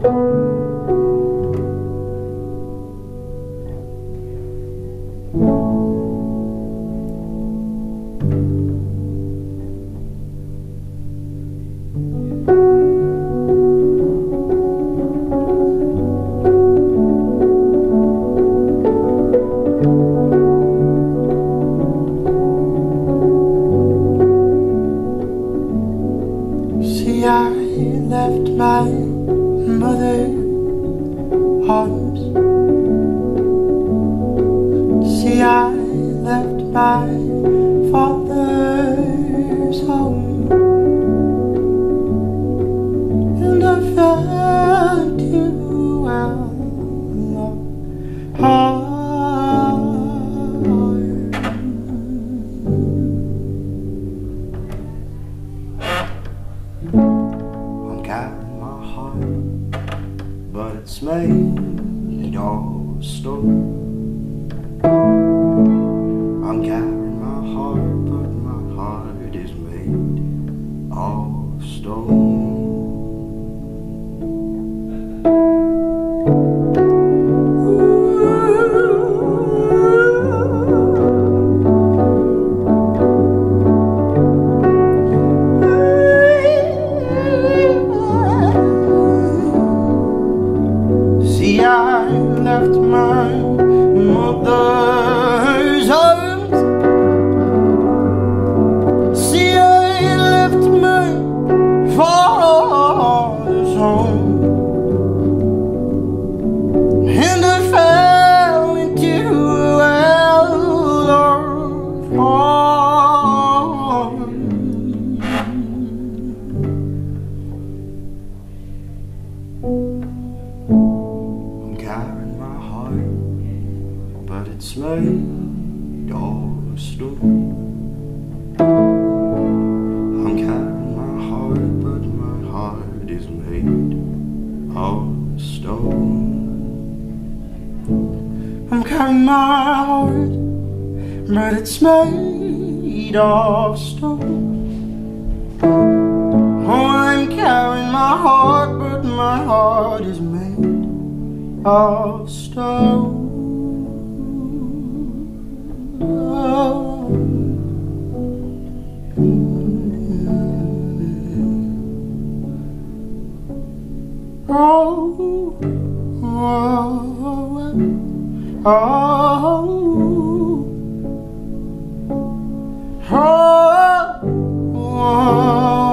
See, I left my mother's arms. See, I left my father's home, and I felt too well hard. I'm carrying my heart, but it's made of stone. I'm carrying my heart, but my heart is made of stone. See, I left my mother's arms. See, I left my father's home, and I fell into a well of harm. I'm carrying my heart, but it's made of stone. I'm carrying my heart, but my heart is made of stone. I'm carrying my heart, but it's made of stone. Oh, I'm carrying my heart, but my heart is made of stone. Oh, oh, oh, oh, oh.